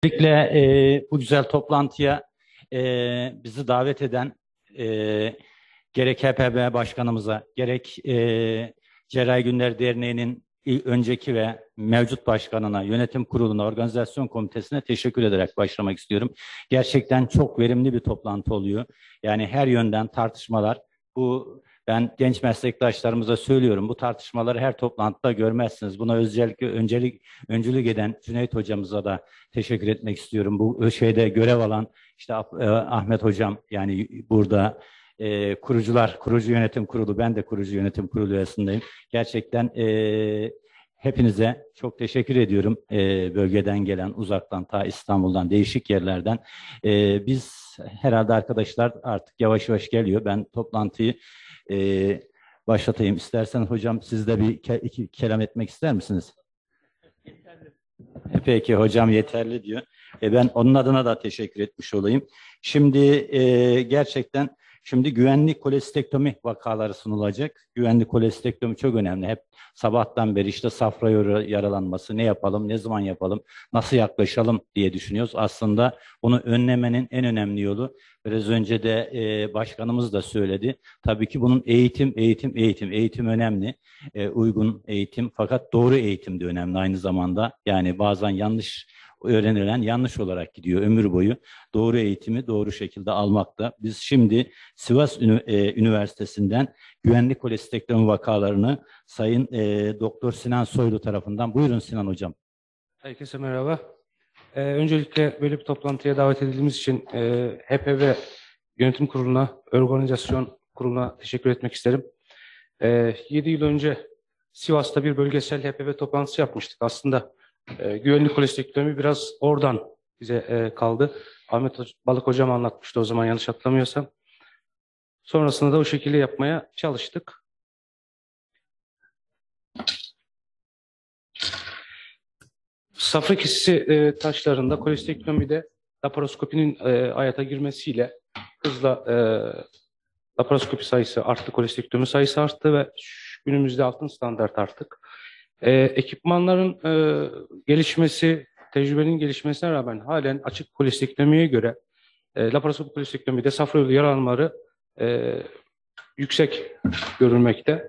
Öncelikle bu güzel toplantıya bizi davet eden gerek HPB Başkanımıza, gerek Cerrahi Günler Derneği'nin önceki ve mevcut başkanına, yönetim kuruluna, organizasyon komitesine teşekkür ederek başlamak istiyorum. Gerçekten çok verimli bir toplantı oluyor. Yani her yönden tartışmalar. Ben genç meslektaşlarımıza söylüyorum. Bu tartışmaları her toplantıda görmezsiniz. Buna öncülük eden Cüneyt hocamıza da teşekkür etmek istiyorum. Bu şeyde görev alan işte Ahmet hocam, yani burada kurucu yönetim kurulu, ben de kurucu yönetim kurulu üyesindeyim. Gerçekten hepinize çok teşekkür ediyorum. Bölgeden gelen, uzaktan, ta İstanbul'dan, değişik yerlerden. Biz herhalde arkadaşlar artık yavaş yavaş geliyor. Ben toplantıyı başlatayım. İstersen hocam, siz de iki kelam etmek ister misiniz? Peki hocam, yeterli diyor. Ben onun adına da teşekkür etmiş olayım. Şimdi gerçekten güvenli kolestektomi vakaları sunulacak. Güvenli kolestektomi çok önemli. Hep sabahtan beri işte safra yaralanması, ne yapalım, ne zaman yapalım, nasıl yaklaşalım diye düşünüyoruz. Aslında bunu önlemenin en önemli yolu, biraz önce de başkanımız da söyledi. Tabii ki bunun eğitim önemli. Uygun eğitim, fakat doğru eğitim de önemli aynı zamanda. Yani bazen yanlış öğrenilen yanlış olarak gidiyor ömür boyu. Doğru eğitimi doğru şekilde almakta. Biz şimdi Sivas Üniversitesi'nden güvenlik kolestektomi vakalarını Sayın Doktor Sinan Soylu tarafından. Buyurun Sinan hocam. Herkese merhaba. Öncelikle böyle bir toplantıya davet edildiğimiz için HPV Yönetim Kurulu'na, Organizasyon Kurulu'na teşekkür etmek isterim. 7 yıl önce Sivas'ta bir bölgesel HPV toplantısı yapmıştık. Aslında güvenlik kolestektomi biraz oradan bize kaldı. Ahmet Balık hocam anlatmıştı o zaman, yanlış hatırlamıyorsam. Sonrasında da o şekilde yapmaya çalıştık. Safra kesesi taşlarında kolestektomide laparoskopinin hayata girmesiyle hızla laparoskopi sayısı arttı, kolestektomi sayısı arttı ve günümüzde altın standart artık. Ekipmanların gelişmesi, tecrübenin gelişmesine rağmen halen açık kolestektomiye göre laparoskopik kolestektomide safra yolu yaralanmaları yüksek görülmekte.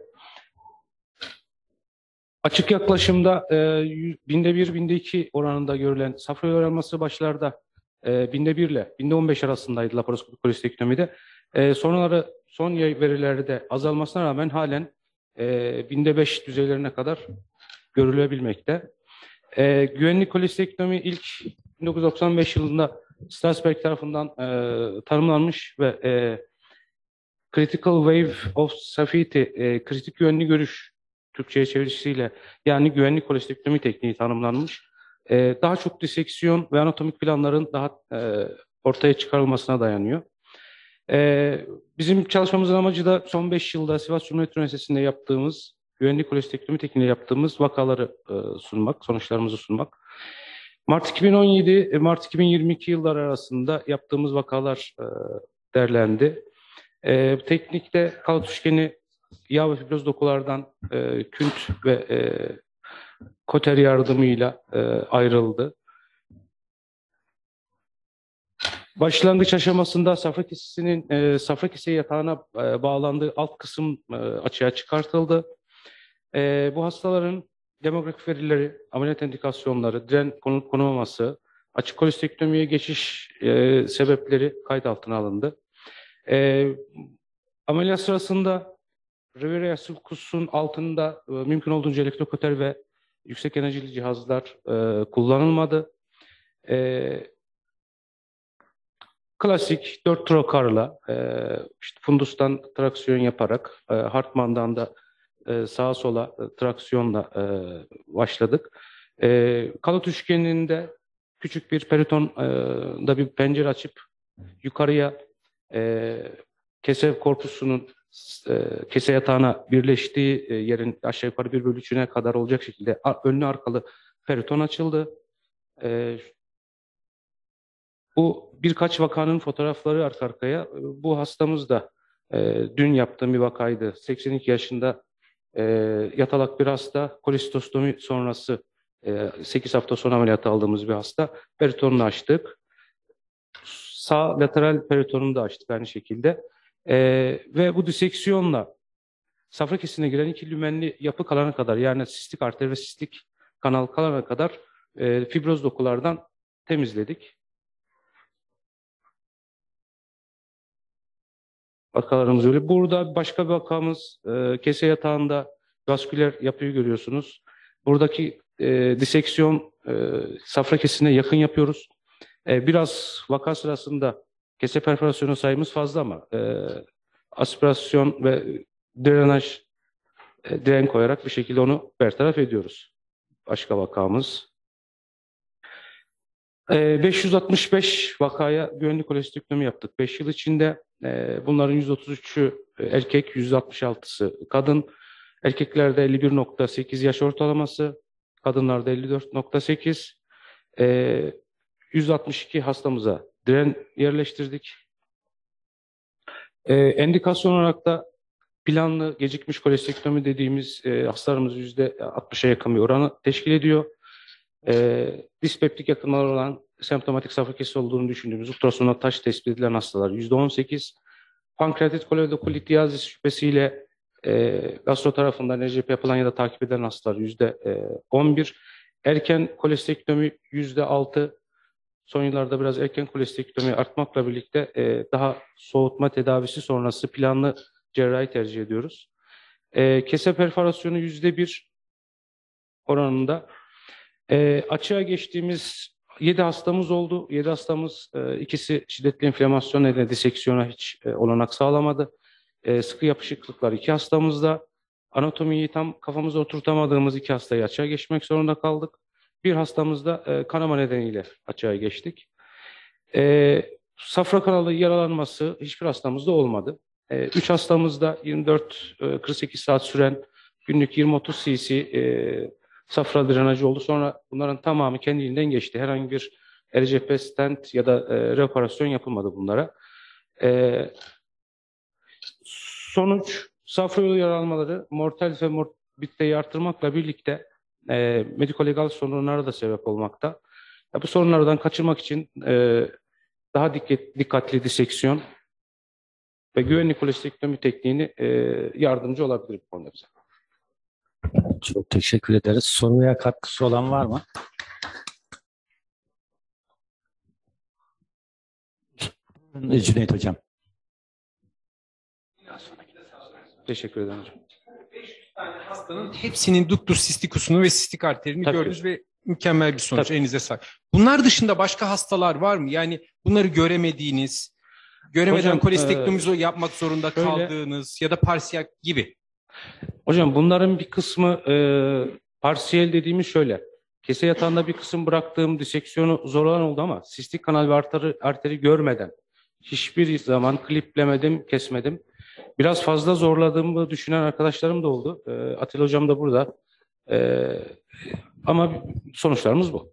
Açık yaklaşımda binde bir, binde iki oranında görülen safra yolu yaralanması başlarda binde bir ile binde 15 arasındaydı laparoskopik kolestektomide. Son verilerde azalmasına rağmen halen binde 5 düzeylerine kadar görülebilmekte. Güvenlik kolestektomi ilk 1995 yılında Strasberg tarafından tanımlanmış ve Critical Wave of Safety, kritik güvenli görüş Türkçe'ye çevirisiyle, yani güvenlik kolestektomi tekniği tanımlanmış. Daha çok diseksiyon ve anatomik planların daha ortaya çıkarılmasına dayanıyor. Bizim çalışmamızın amacı da son 5 yılda Sivas Cumhuriyet Üniversitesi'nde yaptığımız güvenlik kolestektomi tekniğiyle yaptığımız vakaları sunmak, sonuçlarımızı sunmak. Mart 2017, Mart 2022 yılları arasında yaptığımız vakalar derlendi. Teknikte kalıt üçgeni yağ ve fibroz dokulardan künt ve koter yardımıyla ayrıldı. Başlangıç aşamasında safra kese yatağına bağlandığı alt kısım açığa çıkartıldı. Bu hastaların demografik verileri, ameliyat indikasyonları, diren konulmaması, açık kolestektomiye geçiş sebepleri kayıt altına alındı. Ameliyat sırasında Rivera sulcus'un altında mümkün olduğunca elektrokoter ve yüksek enerjili cihazlar kullanılmadı. Klasik 4 trokarla işte fundustan traksiyon yaparak Hartmann'dan da sağa sola traksiyonla başladık. Kalıt üçgeninde küçük bir peritonda bir pencere açıp yukarıya kese korpusunun kese yatağına birleştiği yerin aşağı yukarı 1/3'üne kadar olacak şekilde önlü arkalı periton açıldı. Bu birkaç vakanın fotoğrafları arka arkaya. Bu hastamız da dün yaptığım bir vakaydı. 82 yaşında yatalak bir hasta, kolesitostomi sonrası 8 hafta sonra ameliyata aldığımız bir hasta. Peritonunu açtık. Sağ lateral peritonunu da açtık aynı şekilde. Ve bu diseksiyonla safra kesine giren iki lümenli yapı kalana kadar, yani sistik arter ve sistik kanal kalana kadar fibroz dokulardan temizledik. Vakalarımız öyle. Burada başka bir vakamız, kese yatağında vasküler yapıyı görüyorsunuz. Buradaki diseksiyon safra kesine yakın yapıyoruz. Biraz vaka sırasında kese perforasyonu sayımız fazla ama aspirasyon ve drenaj dren koyarak bir şekilde onu bertaraf ediyoruz. Başka vakamız. 565 vakaya güvenlik kolestektomi yaptık. 5 yıl içinde bunların 133'ü erkek, 166'sı kadın. Erkeklerde 51,8 yaş ortalaması, kadınlarda 54,8. 162 hastamıza dren yerleştirdik. Endikasyon olarak da planlı gecikmiş kolestektomi dediğimiz hastalarımız %60'a yakın bir oranı teşkil ediyor. Dispeptik yakınmalar olan semptomatik safra kesesi olduğunu düşündüğümüz ultrasonda taş tespit edilen hastalar %18. Pankreatit koloidokolitik diyazis şüphesiyle gastro tarafından ECP yapılan ya da takip edilen hastalar %11. Erken kolestektomi %6. Son yıllarda biraz erken kolestektomi artmakla birlikte daha soğutma tedavisi sonrası planlı cerrahi tercih ediyoruz. Kese perforasyonu %1 oranında. Açığa geçtiğimiz 7 hastamız oldu. 7 hastamız ikisi şiddetli enflamasyon nedeniyle diseksiyona hiç olanak sağlamadı. Sıkı yapışıklıklar 2 hastamızda. Anatomiyi tam kafamıza oturtamadığımız 2 hastayı açığa geçmek zorunda kaldık. Bir hastamızda kanama nedeniyle açığa geçtik. Safra kanalı yaralanması hiçbir hastamızda olmadı. 3 hastamızda 24-48 saat süren günlük 20-30 cc safra drenajı oldu. Sonra bunların tamamı kendiliğinden geçti. Herhangi bir RCP stent ya da reoperasyon yapılmadı bunlara. Sonuç safra yolu yaralanmaları mortal ve morbiditeyi artırmakla birlikte mediko-legal sorunlara da sebep olmakta. Bu sorunlardan kaçırmak için daha dikkatli diseksiyon ve güvenli kolestektomi tekniğini yardımcı olabilir bu konuda bize. Çok teşekkür ederiz. Soruya katkısı olan var mı? Cüneyt Hocam. Teşekkür ederim hocam. 500 tane hastanın hepsinin ductus cysticus'unu ve sistik arterini Tabii. gördünüz ve mükemmel bir sonuç. Tabii. Elinize sağlık. Bunlar dışında başka hastalar var mı? Yani bunları göremeden Hocam, kolestektomi yapmak zorunda şöyle- kaldığınız ya da parsiyel gibi. Hocam bunların bir kısmı parsiyel dediğimiz şöyle. Kese yatağında bir kısım bıraktığım diseksiyonu zorlanan oldu ama sistik kanal ve arteri görmeden hiçbir zaman kliplemedim, kesmedim. Biraz fazla zorladığımı düşünen arkadaşlarım da oldu. Atilla hocam da burada. Ama sonuçlarımız bu.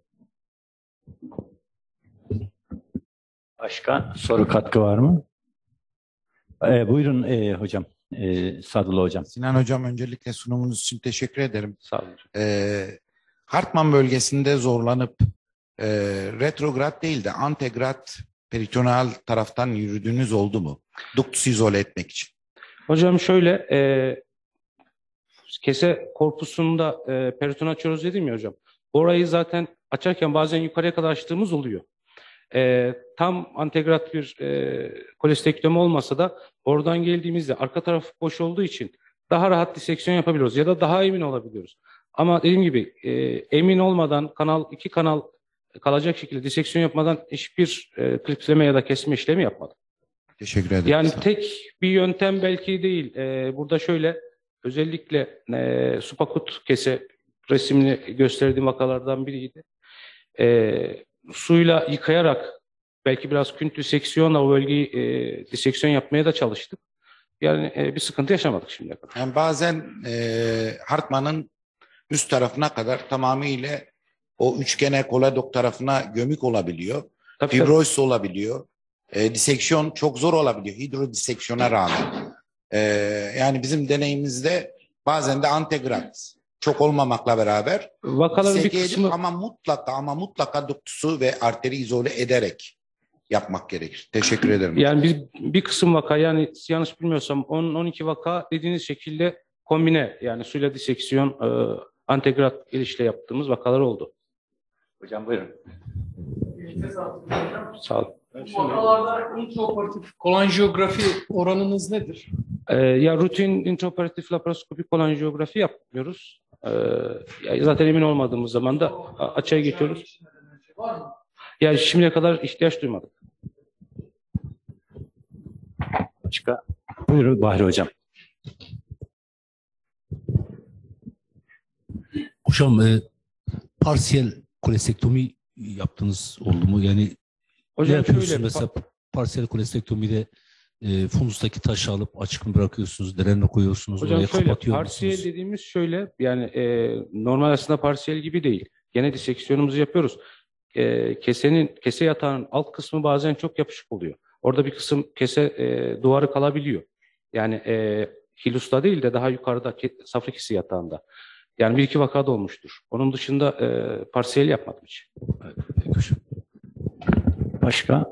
Başka soru katkı var mı? Buyurun hocam. Sadullah hocam. Sinan Hocam, öncelikle sunumunuz için teşekkür ederim. Sağ olun hocam. Hartman bölgesinde zorlanıp retrograd değil de antegrad peritoneal taraftan yürüdüğünüz oldu mu? Duktusu izole etmek için. Hocam şöyle kese korpusunda periton açıyoruz dedim ya hocam. Orayı zaten açarken bazen yukarıya kadar açtığımız oluyor. Tam antegrad bir kolestektomi olmasa da oradan geldiğimizde arka taraf boş olduğu için daha rahat diseksiyon yapabiliyoruz ya da daha emin olabiliyoruz. Ama dediğim gibi emin olmadan iki kanal kalacak şekilde diseksiyon yapmadan hiçbir klipsleme ya da kesme işlemi yapmadım. Teşekkür ederim. Yani tek bir yöntem belki değil. Burada şöyle özellikle supakut kese resimini gösterdiğim vakalardan biriydi. Suyla yıkayarak belki biraz künt diseksiyonla o bölgeyi diseksiyon yapmaya da çalıştık. Yani bir sıkıntı yaşamadık şimdiye kadar. Yani bazen Hartman'ın üst tarafına kadar tamamıyla o üçgene koladok tarafına gömük olabiliyor. Tabii, Fibrosis olabiliyor. Diseksiyon çok zor olabiliyor. Hidrodiseksiyona rağmen. Yani bizim deneyimizde bazen de antegrad çok olmamakla beraber Vakaların bir diseke edip kısmı ama mutlaka duktusu ve arteri izole ederek yapmak gerekir. Teşekkür ederim. yani biz bir kısım vaka, yani yanlış bilmiyorsam 10-12 vaka dediğiniz şekilde kombine, yani suyla diseksiyon, antegrat girişle yaptığımız vakalar oldu. Hocam buyurun. Sağ olun. Bu vakalarda intraoperatif kolanjiyografi oranınız nedir? Ya rutin intraoperatif laparoskopik kolanjiyografi yapmıyoruz. Zaten emin olmadığımız zaman da açığa geçiyoruz. Var mı? Yani şimdiye kadar ihtiyaç duymadık. Başka? Buyurun Bahri Hocam. Hocam parsiyel kolestektomi yaptınız oldu mu? Yani ne Hocam yapıyorsunuz şöyle, mesela parsiyel kolestektomide fundustaki taşı alıp açık mı bırakıyorsunuz? Drenle koyuyorsunuz? hocam Oraya şöyle, kapatıyor parsiyel musunuz? dediğimiz şöyle, yani normal aslında parsiyel gibi değil. Gene diseksiyonumuzu yapıyoruz. Kese yatağının alt kısmı bazen çok yapışık oluyor. Orada bir kısım kese duvarı kalabiliyor. Yani hilusta değil de daha yukarıda safra kesi yatağında. Yani bir iki vaka da olmuştur. Onun dışında parsiyel yapmadım hiç. Peki hocam. Başka?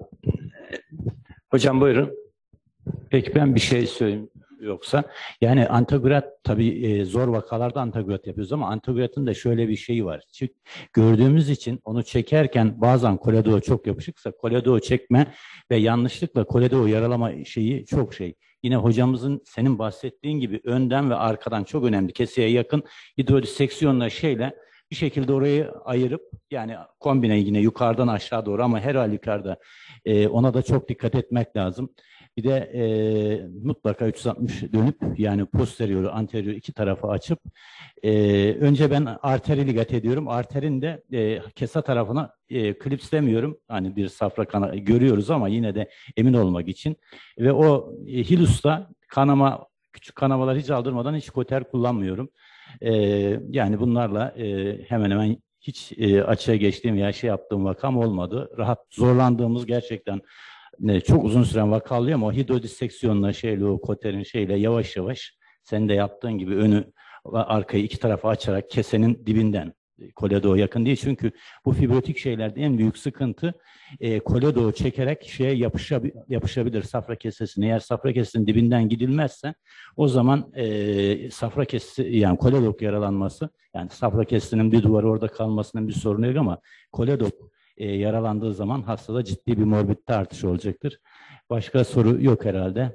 Hocam buyurun. Peki ben bir şey söyleyeyim yoksa. Yani antegrat tabii zor vakalarda antegrat yapıyoruz ama antegratın da şöyle bir şeyi var. Çünkü gördüğümüz için onu çekerken bazen koledoğu çok yapışıksa koledoğu çekme ve yanlışlıkla koledoğu yaralama şeyi çok şey. Yine hocamızın senin bahsettiğin gibi önden ve arkadan çok önemli keseye yakın hidrodiseksiyonla şeyle bir şekilde orayı ayırıp yani kombine yine yukarıdan aşağı doğru ama her halükarda ona da çok dikkat etmek lazım. Bir de mutlaka 360 dönüp yani posterior, anterior iki tarafı açıp önce ben arteri ligat ediyorum. Arterin de kesa tarafına klipslemiyorum. Hani bir safra kana görüyoruz ama yine de emin olmak için. Ve o hilusta kanama, küçük kanamalar hiç aldırmadan hiç koter kullanmıyorum. Yani bunlarla hemen hemen hiç açığa geçtiğim ya şey yaptığım vakam olmadı. Rahat zorlandığımız gerçekten çok uzun süren vaka oluyor ama o hidrodiseksiyonla şeyle o koterin şeyle yavaş yavaş senin de yaptığın gibi önü ve arkayı iki tarafa açarak kesenin dibinden koledoğa yakın değil. Çünkü bu fibrotik şeylerde en büyük sıkıntı koledoğu çekerek şeye yapışabilir safra kesesine. Eğer safra kesesinin dibinden gidilmezse o zaman safra kesesi yani koledok yaralanması yani safra kesesinin bir duvarı orada kalmasının bir sorunu yok ama koledok yaralandığı zaman hastada ciddi bir morbidite artışı olacaktır. Başka soru yok herhalde.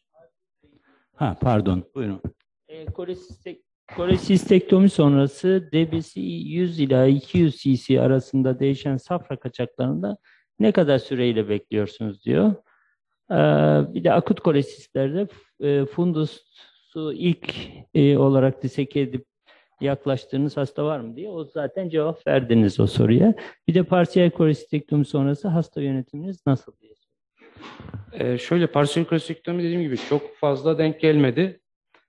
Pardon. Buyurun. Kolesistektomi sonrası debisi 100 ila 200 cc arasında değişen safra kaçaklarında ne kadar süreyle bekliyorsunuz diyor. Bir de akut kolesistlerde fundusu ilk olarak diseke edip yaklaştığınız hasta var mı diye. O zaten cevap verdiniz o soruya. Bir de parsiyel kolesistektomi sonrası hasta yönetiminiz nasıl diye. Şöyle parsiyel kolestektomi dediğim gibi çok fazla denk gelmedi.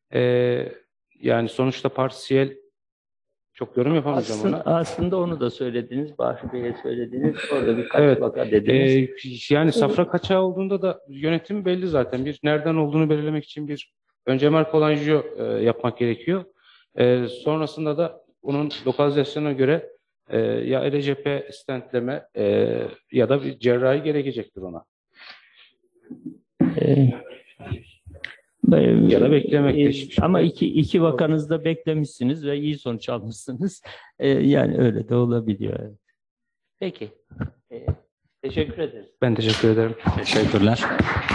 Yani sonuçta parsiyel çok yorum yapamayacağım ona. Aslında onu da söylediniz. Bahri Bey'e söylediniz. Orada birkaç vaka dediniz. Yani safra kaçağı olduğunda da yönetim belli zaten. Bir nereden olduğunu belirlemek için bir önce MR kolanjiyo yapmak gerekiyor. Sonrasında da onun lokalizasyonuna göre ya LCP stentleme ya da bir cerrahi gerekecektir ona. Ya da beklemek. Ama iki vakanızda beklemişsiniz ve iyi sonuç almışsınız. Yani öyle de olabiliyor. Evet. Peki. Teşekkür ederiz. Ben teşekkür ederim. Teşekkürler.